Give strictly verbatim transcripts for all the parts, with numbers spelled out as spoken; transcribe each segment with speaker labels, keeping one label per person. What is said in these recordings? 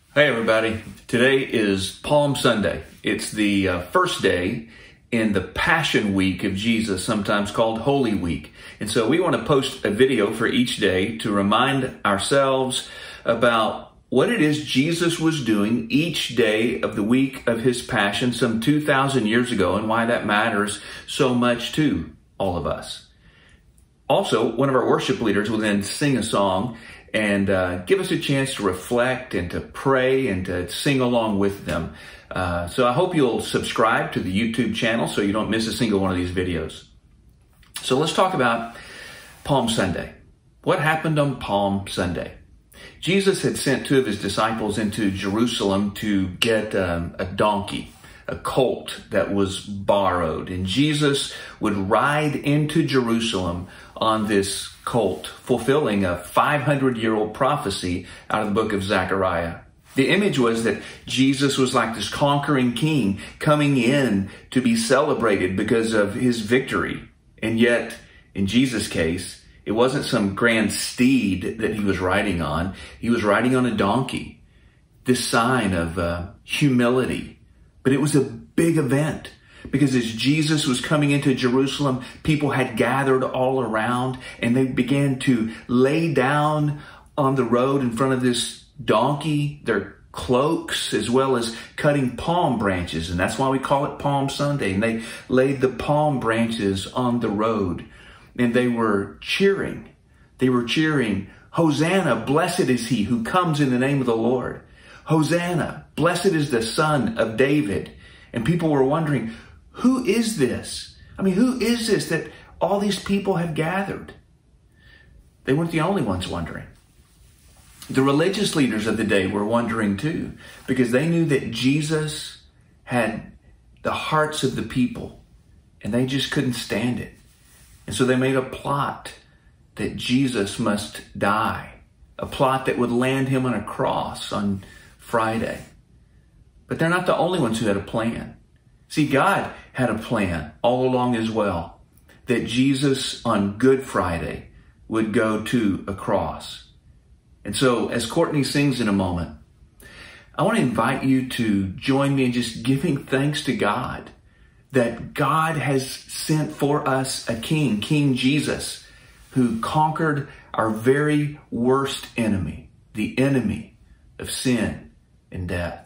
Speaker 1: Hey everybody, today is Palm Sunday. It's the uh, first day in the Passion Week of Jesus, sometimes called Holy Week. And so we want to post a video for each day to remind ourselves about what it is Jesus was doing each day of the week of his Passion some two thousand years ago, and why that matters so much to all of us. Also, one of our worship leaders will then sing a song and uh, give us a chance to reflect and to pray and to sing along with them. Uh, so I hope you'll subscribe to the YouTube channel so you don't miss a single one of these videos. So let's talk about Palm Sunday. What happened on Palm Sunday? Jesus had sent two of his disciples into Jerusalem to get um, a donkey, a colt that was borrowed. And Jesus would ride into Jerusalem on this colt, fulfilling a five hundred year old prophecy out of the book of Zechariah. The image was that Jesus was like this conquering king coming in to be celebrated because of his victory. And yet, in Jesus' case, it wasn't some grand steed that he was riding on. He was riding on a donkey, this sign of uh, humility. But it was a big event because as Jesus was coming into Jerusalem, people had gathered all around and they began to lay down on the road in front of this donkey their cloaks, as well as cutting palm branches. And that's why we call it Palm Sunday. And they laid the palm branches on the road and they were cheering. They were cheering, "Hosanna, blessed is he who comes in the name of the Lord. Hosanna, blessed is the Son of David." And people were wondering, who is this? I mean, who is this that all these people have gathered? They weren't the only ones wondering. The religious leaders of the day were wondering too, because they knew that Jesus had the hearts of the people and they just couldn't stand it. And so they made a plot that Jesus must die, a plot that would land him on a cross on Friday. But they're not the only ones who had a plan. See, God had a plan all along as well, that Jesus on Good Friday would go to a cross. And so as Courtney sings in a moment, I want to invite you to join me in just giving thanks to God that God has sent for us a king, King Jesus, who conquered our very worst enemy, the enemy of sin and death.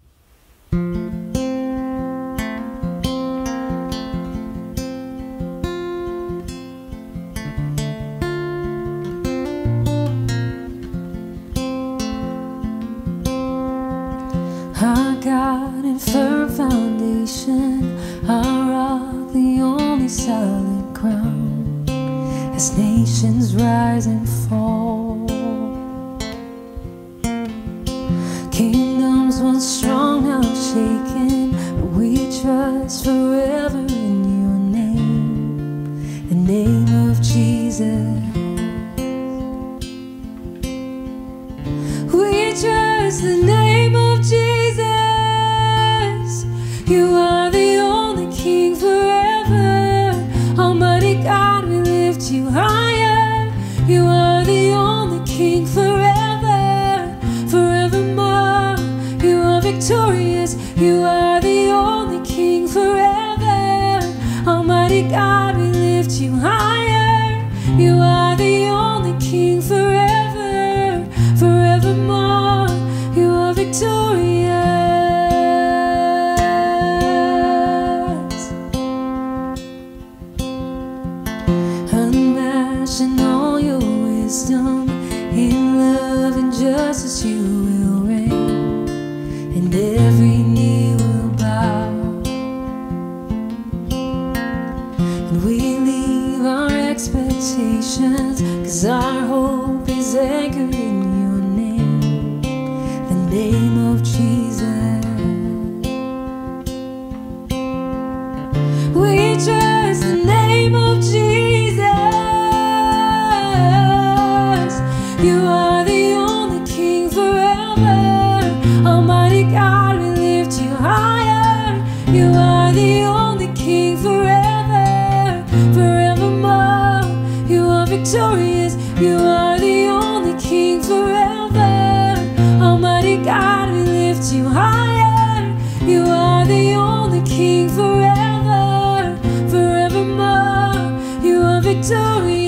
Speaker 2: Our God and firm foundation, our rock, the only solid ground, as nations rise and fall, kingdoms once strong, now shaken, but we trust forever in your name, the name of Jesus. We trust the name of Jesus. You are the only King forever. Almighty God, we lift you higher. You are the only King forever, forevermore. You are victorious. You are the only King forever. Almighty God, we lift you higher. You are the only King forever, forevermore. You are victorious. Unmatched in all your wisdom, in love and justice you will reign, and every knee will bow. And we leave our expectations, 'cause our hope is anchored in your name, the name of Jesus. We trust the name of Jesus. You are the only King forever. Almighty God, we lift you higher. You are the only King forever, forevermore. You are victorious. You are the only King forever. Almighty God, we you higher. You are the only King forever, forevermore. You are victorious.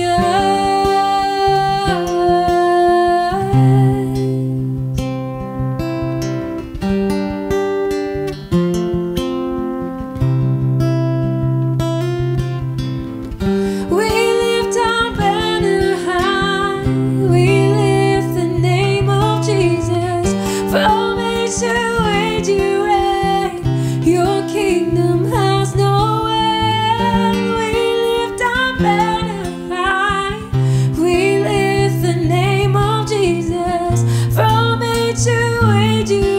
Speaker 2: From age to age you reign, your kingdom has no end. We lift our banner high, we lift the name of Jesus. From age to age you